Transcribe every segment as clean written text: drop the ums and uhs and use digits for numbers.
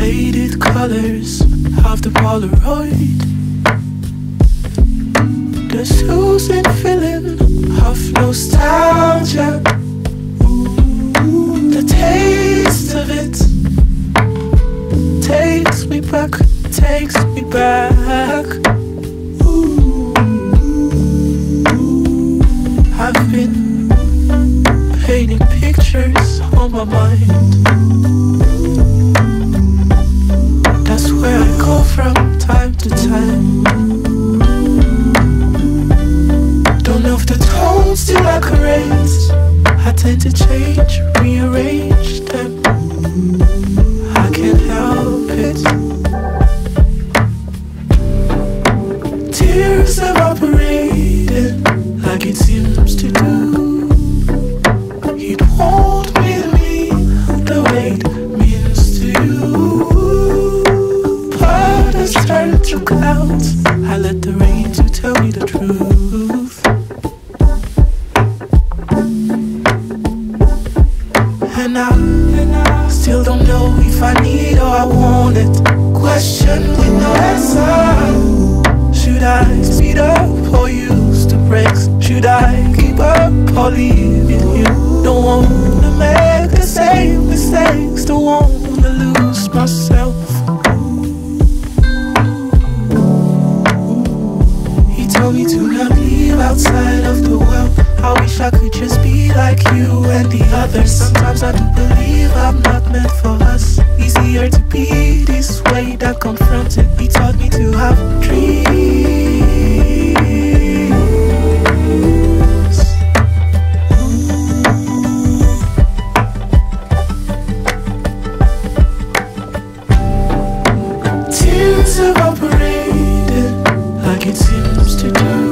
faded colors of the Polaroid, the soothing feeling of nostalgia, the taste of it takes me back, takes me back. I've been painting pictures on my mind. That's where I go from time to time. Don't know if the tones still accurate. I tend to change, rearrange them. I can't help it. Tears evaporating like it seems to do. It won't mean to me the way it means to you. But it's turned to clouds. I let the rain to tell me the truth. And I still don't know if I need or I want it. Question with no answer. Should I speed up or use the brakes? Should I keep up or leave it here? Don't wanna make the same mistakes. Don't wanna lose myself. He told me to not leave outside of the world. I wish I could just be like you and the others. Sometimes I do believe I'm not meant for us. Easier to be this way than confronted. He taught me to have dreams. Tears evaporated like it seems to do.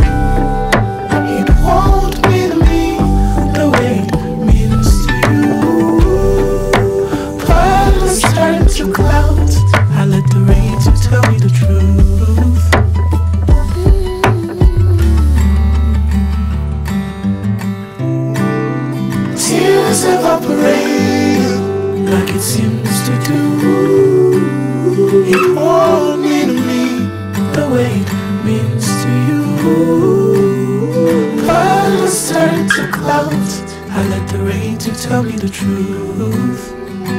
Clouds. I let the rain to tell me the truth. Tears evaporate like it seems to do. It won't mean to me the way it means to you. Colors turn to clouds. I let the rain to tell me the truth.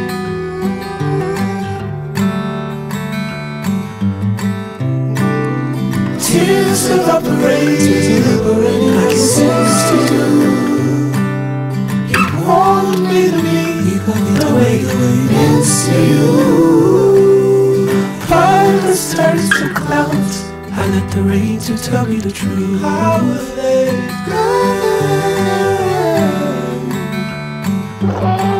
Tears evaporate like it seems to do. It won't be to me the way it means to you. Colors turn to clouds. I let the rain to tell me the truth. I will let it rain.